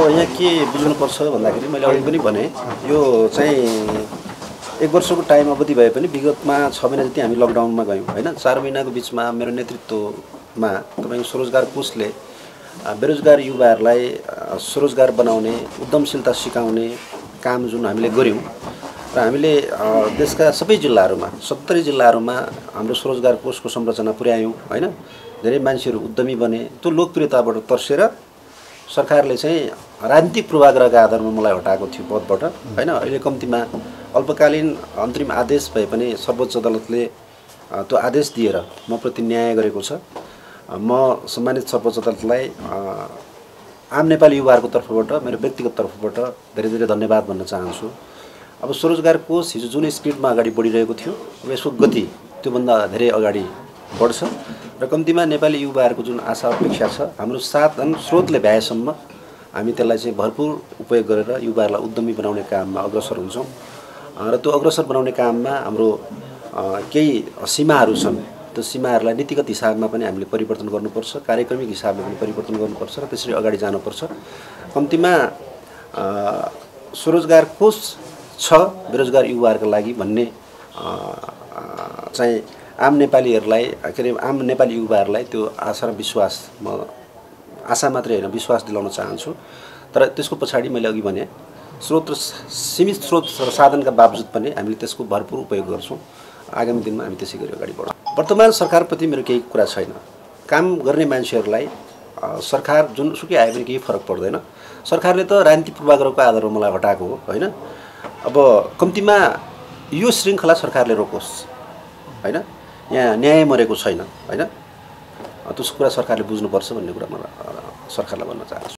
यहाँ के बुझ्नुपर्छ भन्दाखेरि मैले अघि पनि भने यो चाहिँ 1 वर्षको टाइम अवधि भए पनि विगतमा 6 महिना जति हामी लकडाउनमा गयौँ हैन। 4 महिनाको बिचमा मेरो नेतृत्वमा तपाईको स्वरोजगार कोषले बेरोजगार युवाहरूलाई स्वरोजगार बनाउने उद्यमशीलता सिकाउने काम जुन हामीले गर्यौँ र हामीले देशका सबै जिल्लाहरूमा 70 जिल्लाहरूमा हाम्रो स्वरोजगार कोषको संरचना पुर्यायौँ हैन। धेरै मान्छेहरू उद्यमी बने। त्यो लोकप्रियताबाट तर्सेर सरकारले चाहिँ राजनीतिक पूर्वाग्रहका आधारमा मलाई हटाएको थियो पदबाट हैन। अहिले कम्तीमा अल्पकालीन अन्तरिम आदेश भए पनि सर्वोच्च अदालतले त्यो आदेश दिएर म प्रति न्याय गरेको छ। म सम्मानित सर्वोच्च अदालतलाई आम नेपाली युवाहरूको तर्फबाट मेरो व्यक्तिगत तर्फबाट धेरै धेरै धन्यवाद भन्न चाहन्छु। अब स्वरोजगार कोष हिजो जुन स्पिडमा अगाडि बढिरहेको थियो यसको गति त्योभन्दा धेरै अगाडि बढ्छ र कम्तीमा नेपाली युवाहरूको जुन आशा अपेक्षा छ हाम्रो साधन स्रोतले भ्याएसम्म हामी त्यसलाई चाहिँ भरपुर उपयोग गरेर युवाहरूलाई उद्यमी बनाउने काममा अग्रसर हुन्छौँ र त्यो अग्रसर बनाउने काममा हाम्रो केही सीमाहरू छन्। त्यो सीमाहरूलाई नीतिगत हिसाबमा पनि हामीले परिवर्तन गर्नुपर्छ, कार्यक्रमिक हिसाबले पनि परिवर्तन गर्नुपर्छ र त्यसरी अगाडि जानुपर्छ। कम्तीमा स्वरोजगार कोष छ बेरोजगार युवाहरूका लागि भन्ने चाहिँ आम नेपालीहरूलाई के अरे आम नेपाली युवाहरूलाई त्यो आशा र विश्वास म आशा मात्रै होइन विश्वास दिलाउन चाहन्छु। तर त्यसको पछाडि मैले अघि भने स्रोत र सीमित स्रोत र साधनका बावजुद पनि हामीले त्यसको भरपुर उपयोग गर्छौँ। आगामी दिनमा हामी त्यसै गरी अगाडि बढौँ। वर्तमान सरकारप्रति मेरो केही कुरा छैन। काम गर्ने मान्छेहरूलाई सरकार जुनसुकै आए पनि केही फरक पर्दैन। सरकारले त राजनीतिक पूर्वाग्रहको आधारमा मलाई हटाएको हो हैन। अब कम्तीमा यो श्रृङ्खला सरकारले रोकोस् हैन। यहाँ न्याय मरेको छैन हैन। त्यो कुरा सरकारले बुझ्नुपर्छ भन्ने कुरा म सरकारलाई भन्न चाहन्छु।